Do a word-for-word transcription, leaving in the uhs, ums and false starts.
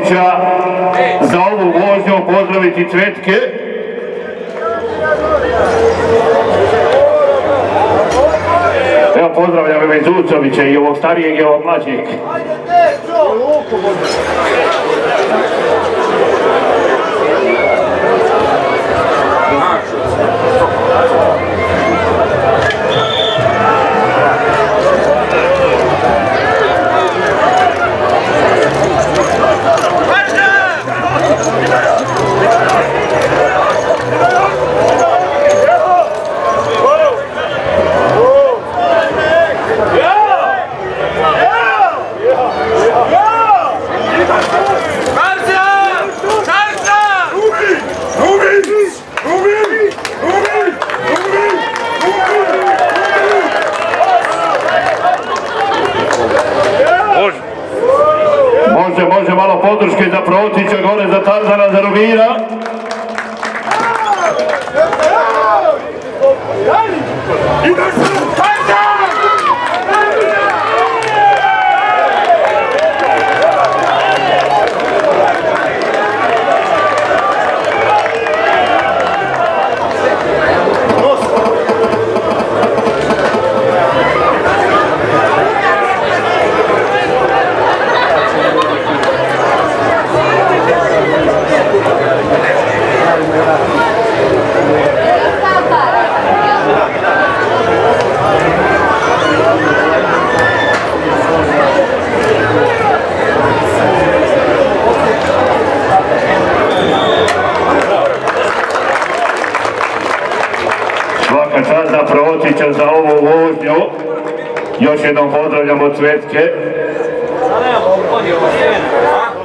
Protića za ovu vožnju pozdraviti Cvetke. Evo pozdravljam ime Zucovića i ovog starijeg i ovog mlađeg. Može, može malo podrške za Protića, gore za Tarzana, za Rubira. Svaka čast za Protića za ovu vožnju. Još jednom pozdravljamo Cvetke.